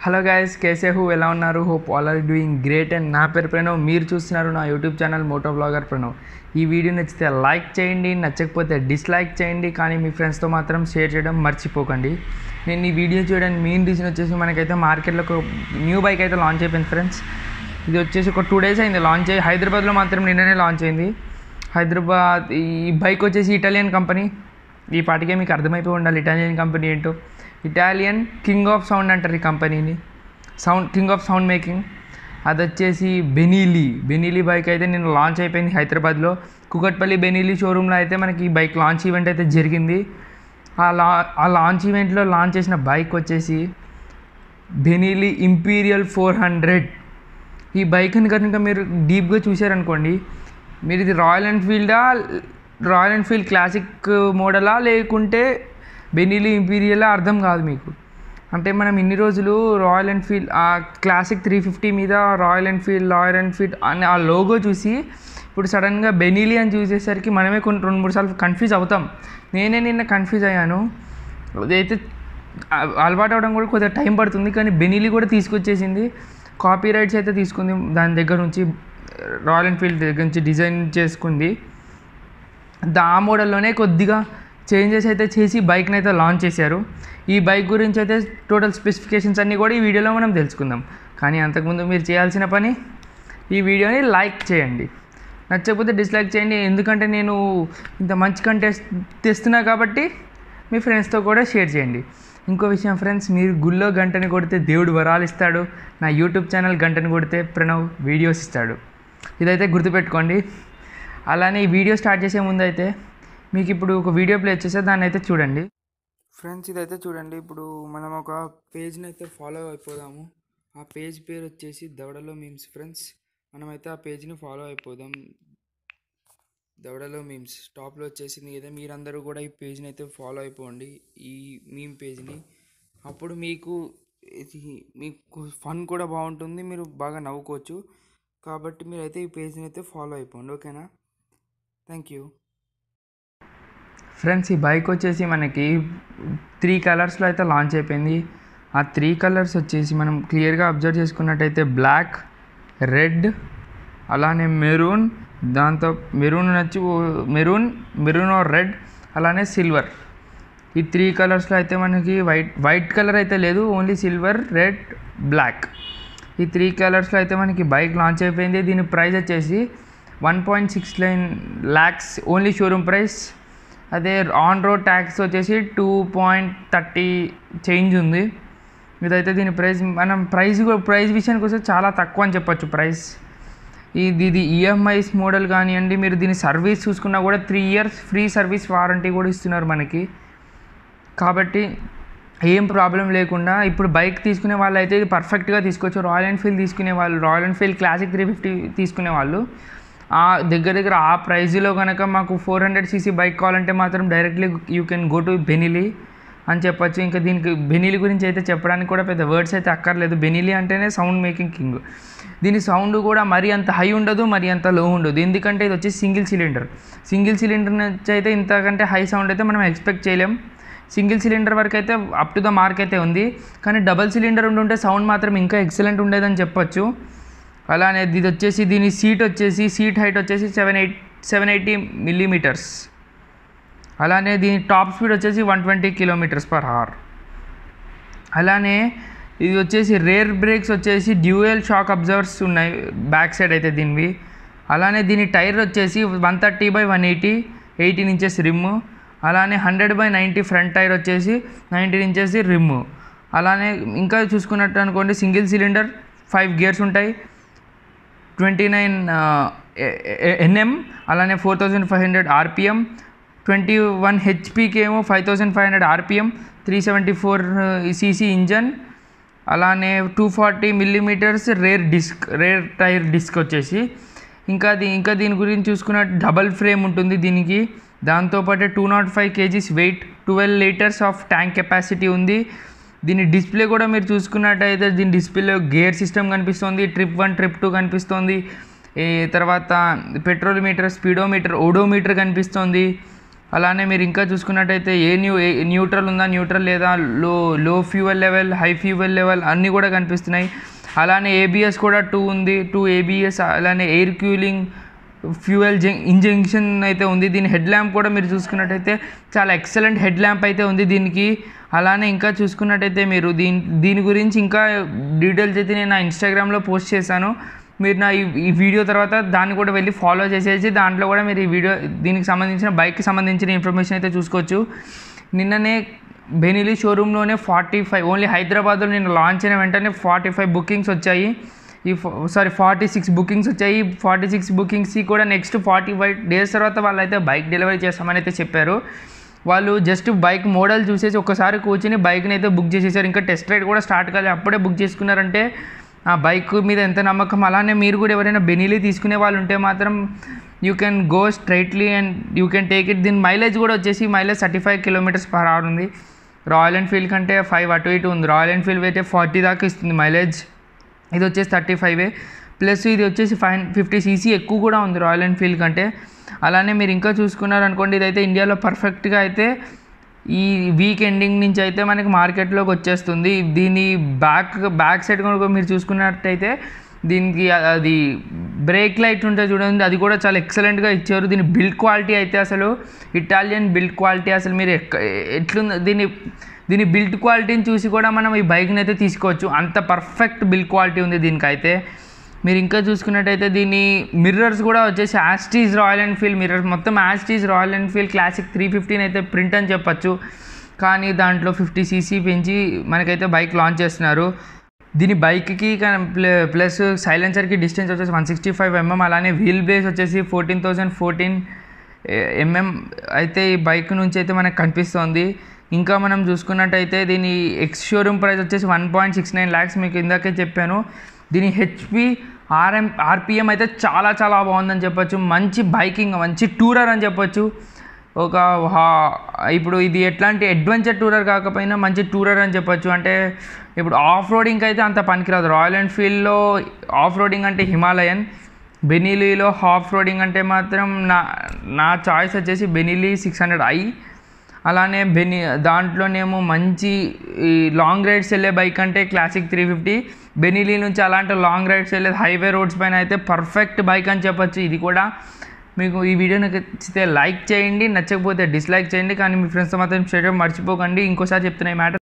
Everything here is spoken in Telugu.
హలో గైస్, कैसे हो ఎలా ఉన్నారు? Hope all are doing great. And నా పేరు ప్రణవ్, మీరు చూస్తున్నారు నా యూట్యూబ్ ఛానల్ మోటోవ్లాగర్ ప్రణవ్. ఈ వీడియో నచ్చితే లైక్ చేయండి, నచ్చకపోతే డిస్లైక్ చేయండి, కానీ మీ ఫ్రెండ్స్తో మాత్రం షేర్ చేయడం మర్చిపోకండి. నేను ఈ వీడియో చేయడానికి మెయిన్ రీజన్ వచ్చేసి మనకైతే మార్కెట్లో ఒక న్యూ బైక్ అయితే లాంచ్ అయిపోయింది ఫ్రెండ్స్. ఇది వచ్చేసి ఒక 2 days అయింది లాంచ్ అయ్యి. హైదరాబాద్లో మాత్రం నిన్ననే లాంచ్ అయింది. హైదరాబాద్ ఈ బైక్ వచ్చేసి ఇటాలియన్ కంపెనీ. ఈ పాటికే మీకు అర్థమైపోయి ఉండాలి ఇటాలియన్ కంపెనీ ఏంటో. ఇటాలియన్ కింగ్ ఆఫ్ సౌండ్ అంటారు ఈ కంపెనీని, కింగ్ ఆఫ్ సౌండ్ మేకింగ్. అది వచ్చేసి బెనీలీ బైక్ అయితే నేను లాంచ్ అయిపోయింది హైదరాబాద్లో. కుకట్పల్లి బెనీలీ షోరూంలో అయితే మనకి ఈ బైక్ లాంచ్ ఈవెంట్ అయితే జరిగింది. ఆ లాంచ్ ఈవెంట్లో లాంచ్ చేసిన బైక్ వచ్చేసి బెనీలీ ఇంపీరియల్ 400. ఈ బైక్ని కనుక మీరు డీప్గా చూశారనుకోండి, మీరు ఇది రాయల్ ఎన్ఫీల్డ్ క్లాసిక్ మోడలా లేకుంటే బెనీలీ ఇంపీరియలా అర్థం కాదు మీకు. అంటే మనం ఇన్ని రోజులు రాయల్ ఎన్ఫీల్డ్ ఆ క్లాసిక్ 350 మీద రాయల్ ఎన్ఫీల్డ్ అని ఆ లోగో చూసి ఇప్పుడు సడన్గా బెనీలీ అని చూసేసరికి మనమే కొన్ని 2-3 సార్లు కన్ఫ్యూజ్ అవుతాం. నేనే నిన్న కన్ఫ్యూజ్ అయ్యాను. అదైతే అలవాటు అవడం కూడా కొద్దిగా టైం పడుతుంది, కానీ బెనీలీ కూడా తీసుకొచ్చేసింది. కాపీ రైట్స్ అయితే తీసుకుంది దాని దగ్గర నుంచి, రాయల్ ఎన్ఫీల్డ్ దగ్గర నుంచి డిజైన్ చేసుకుంది. ఆ మోడల్లోనే కొద్దిగా చేంజెస్ అయితే చేసి బైక్ని అయితే లాంచ్ చేశారు. ఈ బైక్ గురించి అయితే టోటల్ స్పెసిఫికేషన్స్ అన్నీ కూడా ఈ వీడియోలో మనం తెలుసుకుందాం. కానీ అంతకుముందు మీరు చేయాల్సిన పని ఈ వీడియోని లైక్ చేయండి, నచ్చకపోతే డిస్లైక్ చేయండి. ఎందుకంటే నేను ఇంత మంచి కంటెంట్ తెస్తున్నా కాబట్టి మీ ఫ్రెండ్స్తో కూడా షేర్ చేయండి. ఇంకో విషయం ఫ్రెండ్స్, మీరు గుళ్ళో గంటని కొడితే దేవుడు వరాలు ఇస్తాడు, నా యూట్యూబ్ ఛానల్ గంటని కొడితే ప్రణవ్ వీడియోస్ ఇస్తాడు. ఇదైతే గుర్తుపెట్టుకోండి. అలానే ఈ వీడియో స్టార్ట్ చేసే ముందు అయితే మీకు ఇప్పుడు ఒక వీడియో ప్లే చేస్తే దాన్ని అయితే చూడండి ఫ్రెండ్స్. ఇదైతే చూడండి. ఇప్పుడు మనం ఒక పేజ్ని అయితే ఫాలో అయిపోదాము. ఆ పేజ్ పేరు వచ్చేసి దవడలో మీమ్స్ ఫ్రెండ్స్. మనమైతే ఆ పేజ్ని ఫాలో అయిపోదాం. దవడలో మీమ్స్ టాప్లో వచ్చేసింది కదా, మీరందరూ కూడా ఈ పేజ్ని అయితే ఫాలో అయిపోండి, ఈ మీమ్ పేజ్ని. అప్పుడు మీకు ఫన్ కూడా బాగుంటుంది, మీరు బాగా నవ్వుకోవచ్చు. కాబట్టి మీరైతే ఈ పేజ్ని అయితే ఫాలో అయిపోండి, ఓకేనా? Thank you friends. ఈ బైక్ వచ్చేసి మనకి 3 కలర్స్లో అయితే లాంచ్ అయిపోయింది. ఆ 3 కలర్స్ వచ్చేసి మనం క్లియర్గా అబ్జర్వ్ చేసుకున్నట్టయితే బ్లాక్, రెడ్, అలానే మెరూన్, దాంతో మెరూన్ ఆర్ రెడ్, అలానే సిల్వర్. ఈ 3 కలర్స్లో అయితే మనకి వైట్ కలర్ అయితే లేదు, ఓన్లీ సిల్వర్, రెడ్, బ్లాక్. ఈ 3 కలర్స్లో అయితే మనకి బైక్ లాంచ్ అయిపోయింది. దీని ప్రైస్ వచ్చేసి 1.69 lakhs ఓన్లీ షోరూమ్ ప్రైస్. అదే ఆన్ రోడ్ ట్యాక్స్ వచ్చేసి 2.30 చేంజ్ ఉంది. ఇదైతే దీని ప్రైస్, మనం ప్రైస్ విషయానికి వస్తే చాలా తక్కువ అని చెప్పొచ్చు ప్రైస్. ఇది ఈఎంఐస్ మోడల్ కానివ్వండి, మీరు దీని సర్వీస్ చూసుకున్నా కూడా 3 years ఫ్రీ సర్వీస్ వారంటీ కూడా ఇస్తున్నారు మనకి. కాబట్టి ఏం ప్రాబ్లం లేకుండా ఇప్పుడు బైక్ తీసుకునే వాళ్ళు అయితే ఇది పర్ఫెక్ట్గా తీసుకోవచ్చు. రాయల్ ఎన్ఫీల్డ్ తీసుకునే వాళ్ళు, రాయల్ ఎన్ఫీల్డ్ క్లాసిక్ 350 తీసుకునే వాళ్ళు దగ్గర ఆ ప్రైజ్లో కనుక మాకు 400cc బైక్ కావాలంటే మాత్రం directly you can go to Benelli అని చెప్పొచ్చు. ఇంకా దీనికి బెనీలీ గురించి అయితే చెప్పడానికి కూడా పెద్ద వర్డ్స్ అయితే అక్కర్లేదు. బెనీలీ అంటేనే సౌండ్ మేకింగ్ కింగ్. దీని సౌండ్ కూడా మరీ అంత హై ఉండదు, మరీ అంత లో ఉండదు. ఎందుకంటే ఇది వచ్చి సింగిల్ సిలిండర్ నుంచి అయితే ఇంతకంటే హై సౌండ్ అయితే మనం ఎక్స్పెక్ట్ చేయలేం. సింగిల్ సిలిండర్ వరకు అయితే అప్ టు ద మార్క్ అయితే ఉంది, కానీ డబల్ సిలిండర్ ఉంటుంటే సౌండ్ మాత్రం ఇంకా ఎక్సలెంట్ ఉండేదని చెప్పొచ్చు. అలానే ఇది వచ్చేసి దీని సీట్ హైట్ వచ్చేసి 780 mm. అలానే దీని టాప్ స్పీడ్ వచ్చేసి 120 km/h. అలానే ఇది వచ్చేసి రేర్ బ్రేక్స్ వచ్చేసి డ్యూయల్ షాక్ అబ్జర్వర్స్ ఉన్నాయి బ్యాక్ సైడ్ అయితే దీనివి. అలానే దీని టైర్ వచ్చేసి 130/180 18 inches రిమ్. అలానే 100/90 ఫ్రంట్ టైర్ వచ్చేసి 19 inches రిమ్. అలానే ఇంకా చూసుకున్నట్టు అనుకోండి, సింగిల్ సిలిండర్ 5 gears ఉంటాయి, 29 Nm, అలానే 4500 RPM, 21 HPకి ఏమో 5500 RPM, 374cc ఇంజన్. అలానే 240 mm రేర్ టైర్ డిస్క్ వచ్చేసి. ఇంకా దీని గురించి చూసుకున్న డబల్ ఫ్రేమ్ ఉంటుంది దీనికి. దాంతోపాటు 205 kgs weight, 12 liters of tank capacity ఉంది. దీని డిస్ప్లే కూడా మీరు చూసుకున్నట్టయితే దీని డిస్ప్లేలో గేర్ సిస్టమ్ కనిపిస్తుంది, ట్రిప్ 1 ట్రిప్ 2 కనిపిస్తుంది. తర్వాత పెట్రోల్ మీటర్, స్పీడోమీటర్, ఓడోమీటర్ కనిపిస్తుంది. అలానే మీరు ఇంకా చూసుకున్నట్టయితే న్యూట్రల్ ఉందా, న్యూట్రల్ లేదా, low fuel level, high fuel level అన్నీ కూడా కనిపిస్తున్నాయి. అలానే ఏబిఎస్ కూడా 2 ఉంది, 2 ఏబిఎస్. అలానే ఎయిర్ కూలింగ్, ఫ్యూయల్ ఇంజెక్షన్ అయితే ఉంది. దీని హెడ్ ల్యాంప్ కూడా మీరు చూసుకున్నట్టయితే చాలా ఎక్సలెంట్ హెడ్ ల్యాంప్ అయితే ఉంది దీనికి. అలానే ఇంకా చూసుకున్నట్టయితే మీరు దీని గురించి ఇంకా డీటెయిల్స్ అయితే నేను నా ఇన్స్టాగ్రామ్లో పోస్ట్ చేశాను. మీరు నా ఈ వీడియో తర్వాత దాన్ని కూడా వెళ్ళి ఫాలో చేసేసి దాంట్లో కూడా మీరు ఈ వీడియో దీనికి సంబంధించిన బైక్కి సంబంధించిన ఇన్ఫర్మేషన్ అయితే చూసుకోవచ్చు. నిన్ననే బెనెలి షోరూంలోనే 45 ఓన్లీ హైదరాబాద్లో నేను లాంచ్ అయిన వెంటనే 45 బుకింగ్స్ వచ్చాయి. 46 బుకింగ్స్ వచ్చాయి. 46 బుకింగ్స్కి కూడా నెక్స్ట్ 45 డేస్ తర్వాత వాళ్ళైతే బైక్ డెలివరీ చేస్తామని అయితే చెప్పారు. వాళ్ళు జస్ట్ బైక్ మోడల్ చూసేసి ఒక్కసారి కూర్చొని బైక్ని అయితే బుక్ చేసేసారు. ఇంకా టెస్ట్ రైడ్ కూడా స్టార్ట్ కాలేదు, అప్పుడే బుక్ చేసుకున్నారంటే ఆ బైక్ మీద ఎంత నమ్మకం. అలానే మీరు కూడా ఎవరైనా బెనెలి తీసుకునే వాళ్ళు ఉంటే మాత్రం you can go straightly and you can take it. దీని మైలేజ్ కూడా వచ్చేసి 35 km/h ఉంది. రాయల్ ఎన్ఫీల్డ్ కంటే 5 అటు ఇటు ఉంది. రాయల్ ఎన్ఫీల్డ్ అయితే 40 దాకా ఇస్తుంది మైలేజ్, ఇది వచ్చేసి 35 ప్లస్ ఇది వచ్చేసి 50cc ఎక్కువ కూడా ఉంది రాయల్ ఎన్ఫీల్డ్ కంటే. అలానే మీరు ఇంకా చూసుకున్నారనుకోండి, ఇదైతే ఇండియాలో పర్ఫెక్ట్గా అయితే ఈ వీక్ ఎండింగ్ నుంచి అయితే మనకి మార్కెట్లోకి వచ్చేస్తుంది. దీని బ్యాక్ సైడ్ కూడా మీరు చూసుకున్నట్టయితే దీనికి అది బ్రేక్ లైట్ ఉంటుంది చూడండి, అది కూడా చాలా ఎక్సలెంట్గా ఇచ్చారు. దీని బిల్డ్ క్వాలిటీ అయితే అసలు ఇటాలియన్ బిల్డ్ క్వాలిటీ, అసలు మీరు ఎట్లుంది దీని బిల్డ్ క్వాలిటీని చూసి కూడా మనం ఈ బైక్ని అయితే తీసుకోవచ్చు, అంత పర్ఫెక్ట్ బిల్డ్ క్వాలిటీ ఉంది దీనికైతే. మీరు ఇంకా చూసుకున్నట్టయితే దీని మిర్రర్స్ కూడా వచ్చేసి యాస్టీజ్ రాయల్ ఎన్ఫీల్డ్ మిర్రర్స్, మొత్తం యాస్టీజ్ రాయల్ ఎన్ఫీల్డ్ క్లాసిక్ 315 అయితే ప్రింట్ అని చెప్పచ్చు. కానీ దాంట్లో 50cc పెంచి మనకైతే బైక్ లాంచ్ చేస్తున్నారు. దీని బైక్కి ప్లస్ సైలెన్సర్కి డిస్టెన్స్ వచ్చేసి 165 mm. అలానే వీల్ బేస్ వచ్చేసి 14,014 mm అయితే ఈ బైక్ నుంచి అయితే మనకు కనిపిస్తుంది. ఇంకా మనం చూసుకున్నట్టయితే దీని ఎక్స్ షోరూమ్ ప్రైస్ వచ్చేసి 1.69 lakhs మీకు ఇందాకే చెప్పాను. దీని హెచ్పి ఆర్పిఎం అయితే చాలా చాలా బాగుందని చెప్పొచ్చు. మంచి బైకింగ్, మంచి టూరర్ అని చెప్పొచ్చు. ఇప్పుడు ఇది ఎట్లాంటి అడ్వెంచర్ టూరర్ కాకపోయినా మంచి టూరర్ అని చెప్పొచ్చు. అంటే ఇప్పుడు ఆఫ్ రోడింగ్కి అయితే అంత పనికిరాదు. రాయల్ ఎన్ఫీల్డ్లో ఆఫ్ రోడింగ్ అంటే హిమాలయన్, బెనెలీలో ఆఫ్ రోడింగ్ అంటే మాత్రం నా చాయిస్ వచ్చేసి బెనెలి 600i. అలానే దాంట్లోనేమో మంచి ఈ లాంగ్ రైడ్స్ వెళ్ళే బైక్ అంటే క్లాసిక్ 350. బెనెలి నుంచి అలాంటి లాంగ్ రైడ్స్ వెళ్ళేది హైవే రోడ్స్ పైన అయితే పర్ఫెక్ట్ బైక్ అని చెప్పొచ్చు. ఇది కూడా మీకు ఈ వీడియో నచ్చితే లైక్ చేయండి, నచ్చకపోతే డిస్లైక్ చేయండి, కానీ మీ ఫ్రెండ్స్తో మాత్రం షేర్ చేయడం మర్చిపోకండి. ఇంకోసారి చెప్తున్నా ఈ మ్యాటర్.